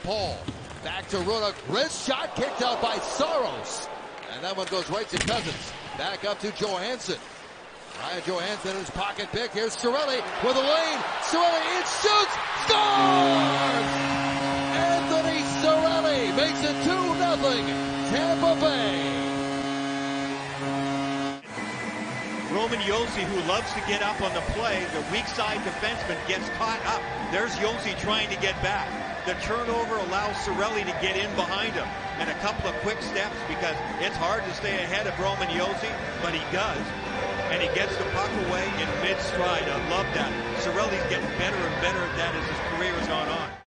pole. Back to Runa. Wrist shot kicked out by Soros. And that one goes right to Cousins. Back up to Johansson. Ryan Johansson in his pocket pick. Here's Cirelli with a lane. Cirelli, it shoots. Scores! Anthony Cirelli makes it 2-0. Tampa Bay. Roman Josi, who loves to get up on the play, the weak side defenseman gets caught up. There's Josi trying to get back. The turnover allows Cirelli to get in behind him. And a couple of quick steps because it's hard to stay ahead of Roman Josi, but he does. And he gets the puck away in mid-stride. I love that. Cirelli's getting better and better at that as his career has gone on.